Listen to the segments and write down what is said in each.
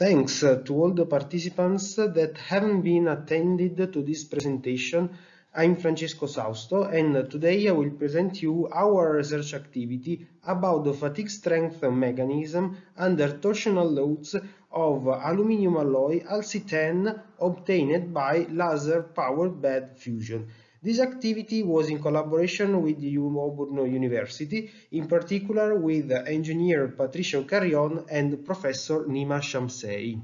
Thanks to all the participants that haven't been attended to this presentation. I'm Francesco Sausto, and today I will present you our research activity about the fatigue strength mechanism under torsional loads of aluminum alloy AlC10 obtained by laser-powered bed fusion. This activity was in collaboration with Auburn University, in particular with engineer Patricio Carrion and Professor Nima Shamsei.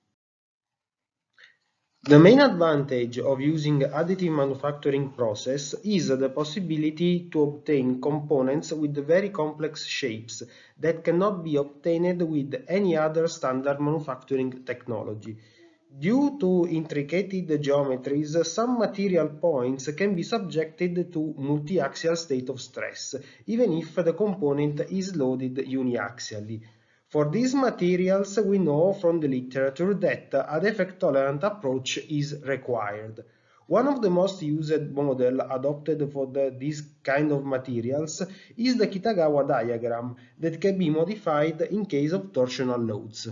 The main advantage of using additive manufacturing process is the possibility to obtain components with very complex shapes that cannot be obtained with any other standard manufacturing technology. Due to intricate geometries, some material points can be subjected to multi-axial state of stress, even if the component is loaded uniaxially. For these materials, we know from the literature that a defect-tolerant approach is required. One of the most used models adopted for these kind of materials is the Kitagawa diagram that can be modified in case of torsional loads.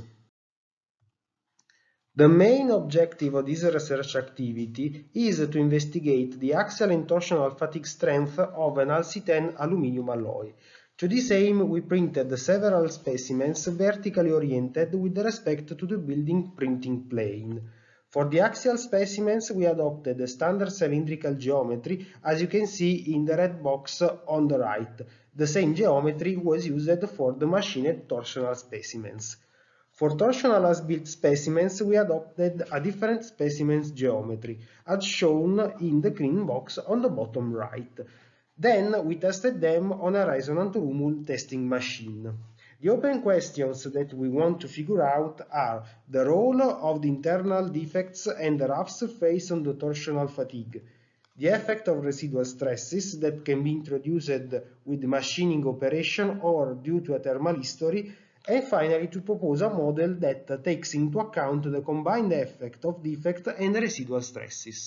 The main objective of this research activity is to investigate the axial and torsional fatigue strength of an AlC10 aluminum alloy. To this aim, we printed several specimens vertically oriented with respect to the building printing plane. For the axial specimens, we adopted a standard cylindrical geometry, as you can see in the red box on the right. The same geometry was used for the machined torsional specimens. For torsional as-built specimens, we adopted a different specimens geometry, as shown in the green box on the bottom right. Then we tested them on a resonant Rummel testing machine. The open questions that we want to figure out are the role of the internal defects and the rough surface on the torsional fatigue, the effect of residual stresses that can be introduced with machining operation or due to a thermal history, and finally to propose a model that takes into account the combined effect of defect and residual stresses.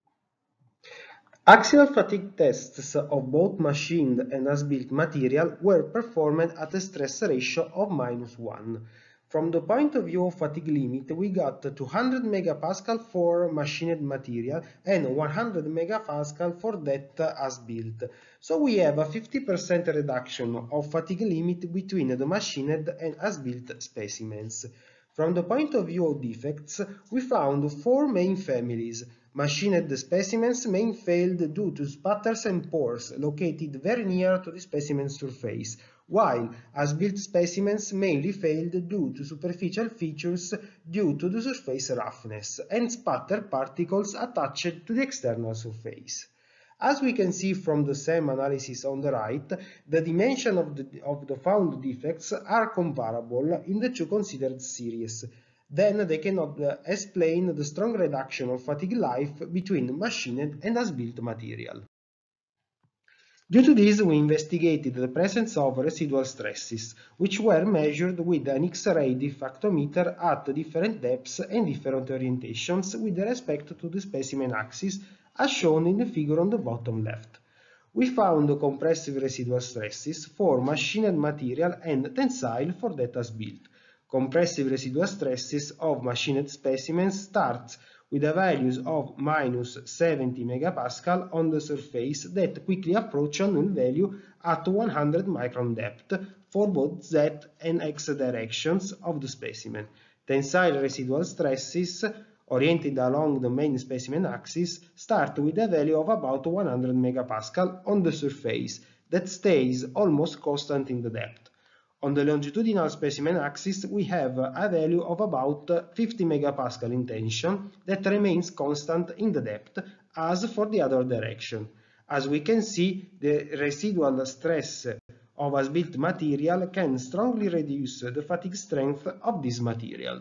Axial fatigue tests of both machined and as-built material were performed at a stress ratio of -1. From the point of view of fatigue limit, we got 200 MPa for machined material and 100 MPa for that as-built. So we have a 50% reduction of fatigue limit between the machined and as-built specimens. From the point of view of defects, we found four main families. Machined specimens mainly failed due to sputters and pores located very near to the specimen surface, while as-built specimens mainly failed due to superficial features due to the surface roughness and sputter particles attached to the external surface. As we can see from the SEM analysis on the right, the dimension of the found defects are comparable in the two considered series. Then they cannot explain the strong reduction of fatigue life between machined and as-built material. Due to this, we investigated the presence of residual stresses, which were measured with an X-ray diffractometer at different depths and different orientations with respect to the specimen axis, as shown in the figure on the bottom left. We found compressive residual stresses for machined material and tensile for that as-built. Compressive residual stresses of machined specimens starts with the values of -70 MPa on the surface that quickly approach a null value at 100 micron depth for both Z and X directions of the specimen. Tensile residual stresses oriented along the main specimen axis start with a value of about 100 MPa on the surface that stays almost constant in the depth. On the longitudinal specimen axis, we have a value of about 50 MPa in tension that remains constant in the depth, as for the other direction. As we can see, the residual stress of as-built material can strongly reduce the fatigue strength of this material.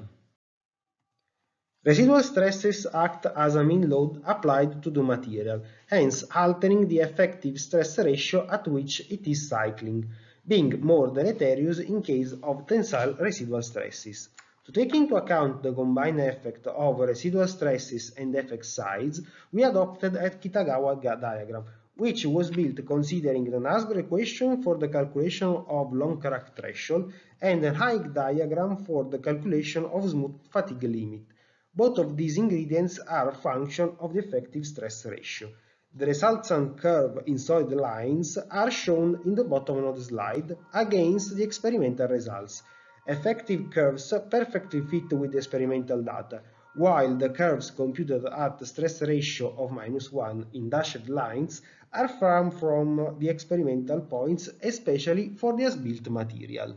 Residual stresses act as a mean load applied to the material, hence altering the effective stress ratio at which it is cycling, being more deleterious in case of tensile residual stresses. To take into account the combined effect of residual stresses and effect size, we adopted a Kitagawa diagram, which was built considering the Navier equation for the calculation of long crack threshold and a Hayek diagram for the calculation of smooth fatigue limit. Both of these ingredients are a function of the effective stress ratio. The resultant curve in solid lines are shown in the bottom of the slide against the experimental results. Effective curves perfectly fit with the experimental data, while the curves computed at the stress ratio of -1 in dashed lines are far from the experimental points, especially for the as-built material.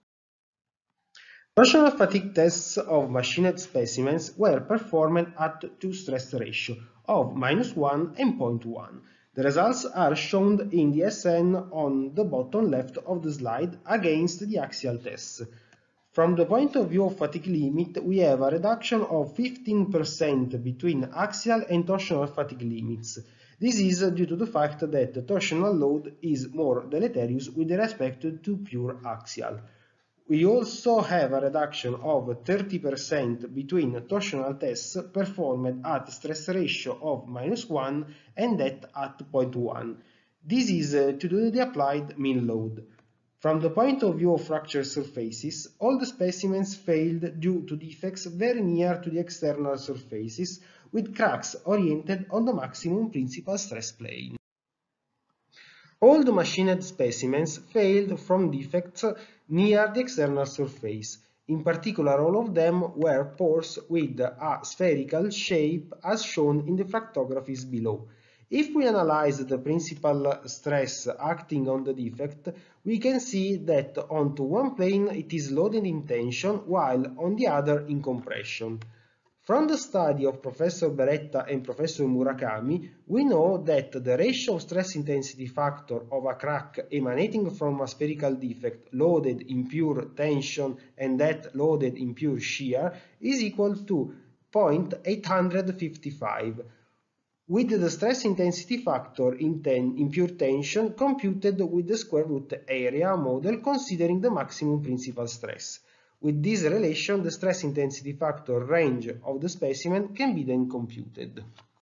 Torsional fatigue tests of machined specimens were performed at two stress ratios of -1 and 0.1. The results are shown in the SN on the bottom left of the slide against the axial tests. From the point of view of fatigue limit, we have a reduction of 15% between axial and torsional fatigue limits. This is due to the fact that the torsional load is more deleterious with respect to pure axial. We also have a reduction of 30% between torsional tests performed at stress ratio of -1 and that at 0.1. This is due to the applied mean load. From the point of view of fracture surfaces, all the specimens failed due to defects very near to the external surfaces, with cracks oriented on the maximum principal stress plane. All the machined specimens failed from defects near the external surface. In particular, all of them were pores with a spherical shape as shown in the fractographies below. If we analyze the principal stress acting on the defect, we can see that onto one plane it is loaded in tension, while on the other in compression. From the study of Professor Beretta and Professor Murakami, we know that the ratio of stress intensity factor of a crack emanating from a spherical defect loaded in pure tension and that loaded in pure shear is equal to 0.855, with the stress intensity factor in pure tension computed with the square root area model considering the maximum principal stress. With this relation, the stress intensity factor range of the specimen can be then computed.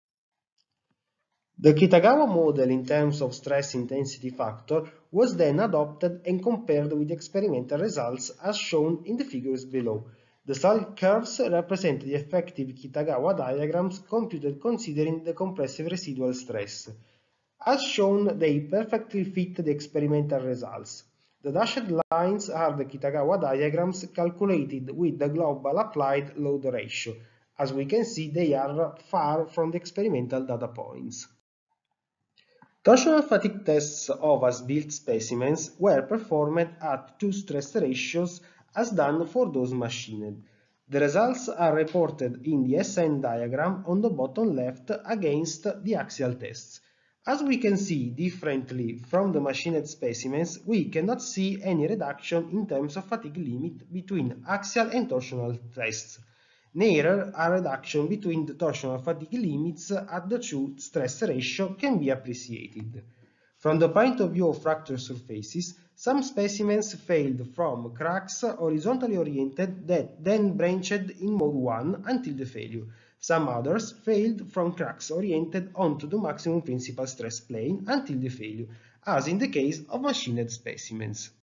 The Kitagawa model in terms of stress intensity factor was then adopted and compared with experimental results as shown in the figures below. The solid curves represent the effective Kitagawa diagrams computed considering the compressive residual stress. As shown, they perfectly fit the experimental results. The dashed lines are the Kitagawa diagrams calculated with the global applied load ratio. As we can see, they are far from the experimental data points. Torsional fatigue tests of as-built specimens were performed at two stress ratios as done for those machined. The results are reported in the SN diagram on the bottom left against the axial tests. As we can see differently from the machined specimens, we cannot see any reduction in terms of fatigue limit between axial and torsional tests. Neither a reduction between the torsional fatigue limits at the two stress ratio can be appreciated. From the point of view of fracture surfaces, some specimens failed from cracks horizontally oriented that then branched in mode 1 until the failure. Some others failed from cracks oriented onto the maximum principal stress plane until the failure, as in the case of machined specimens.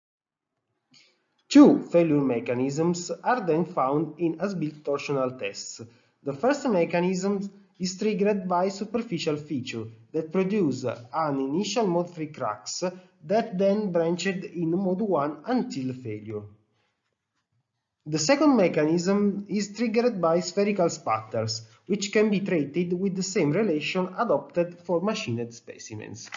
Two failure mechanisms are then found in as-built torsional tests. The first mechanism is triggered by superficial feature that produce an initial mode 3 cracks that then branched in mode 1 until failure. The second mechanism is triggered by spherical spatters, which can be treated with the same relation adopted for machined specimens.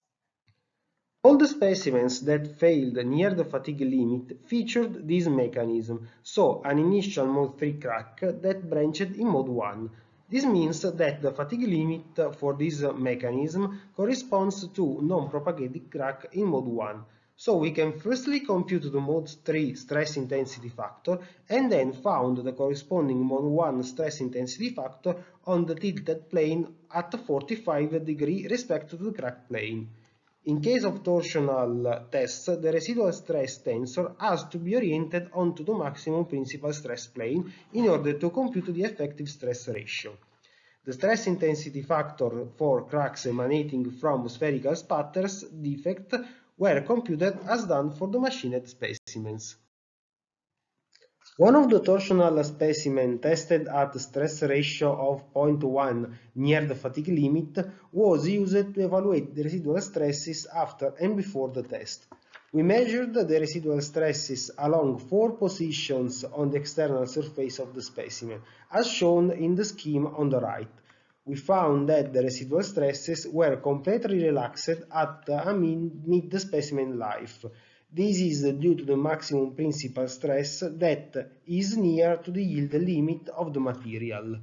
All the specimens that failed near the fatigue limit featured this mechanism, so an initial mode 3 crack that branched in mode 1. This means that the fatigue limit for this mechanism corresponds to non-propagated crack in mode 1. So we can firstly compute the mode 3 stress intensity factor and then found the corresponding mode 1 stress intensity factor on the tilted plane at 45 degrees respect to the crack plane. In case of torsional tests, the residual stress tensor has to be oriented onto the maximum principal stress plane in order to compute the effective stress ratio. The stress intensity factor for cracks emanating from spherical sputters defect were computed as done for the machined specimens. One of the torsional specimens tested at stress ratio of 0.1 near the fatigue limit was used to evaluate the residual stresses after and before the test. We measured the residual stresses along 4 positions on the external surface of the specimen, as shown in the scheme on the right. We found that the residual stresses were completely relaxed at mid-specimen life. This is due to the maximum principal stress that is near to the yield limit of the material.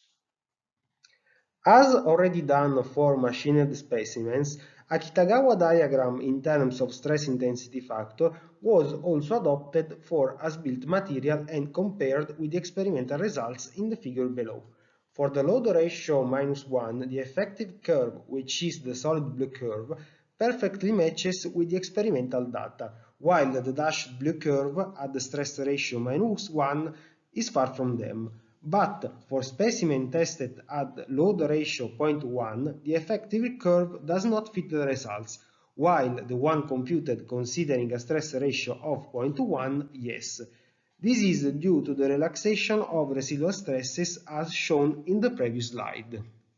As already done for machined specimens, a Kitagawa diagram in terms of stress intensity factor was also adopted for as-built material and compared with the experimental results in the figure below. For the load ratio -1, the effective curve, which is the solid blue curve, perfectly matches with the experimental data, while the dashed blue curve at the stress ratio -1 is far from them. But for specimen tested at load ratio 0.1, the effective curve does not fit the results, while the one computed considering a stress ratio of 0.1, yes. This is due to the relaxation of residual stresses as shown in the previous slide.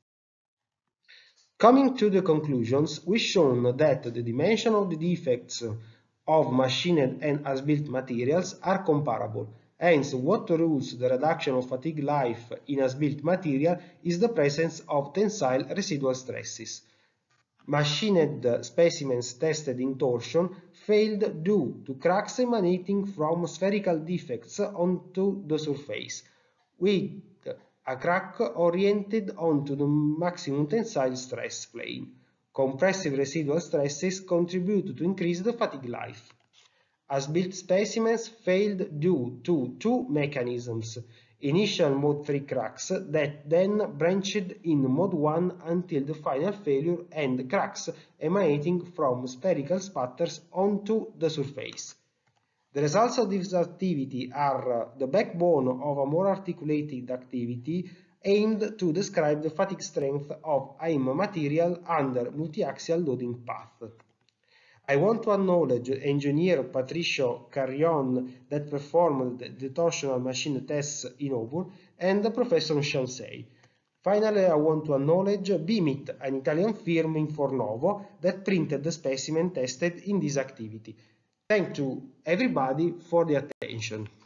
Coming to the conclusions, we've shown that the dimension of the defects of machined and as-built materials are comparable. Hence, what rules the reduction of fatigue life in as-built material is the presence of tensile residual stresses. Machined specimens tested in torsion failed due to cracks emanating from spherical defects onto the surface, with a crack oriented onto the maximum tensile stress plane. Compressive residual stresses contribute to increase the fatigue life. As-built specimens failed due to 2 mechanisms: initial mode 3 cracks that then branched in mode 1 until the final failure, and cracks emanating from spherical sputters onto the surface. The results of this activity are the backbone of a more articulated activity aimed to describe the fatigue strength of AIM material under multi-axial loading path. I want to acknowledge engineer Patricio Carrion that performed the torsional machine tests in Auburn and Professor Shansei. Finally, I want to acknowledge BIMIT, an Italian firm in Fornovo that printed the specimen tested in this activity. Thank you everybody for the attention.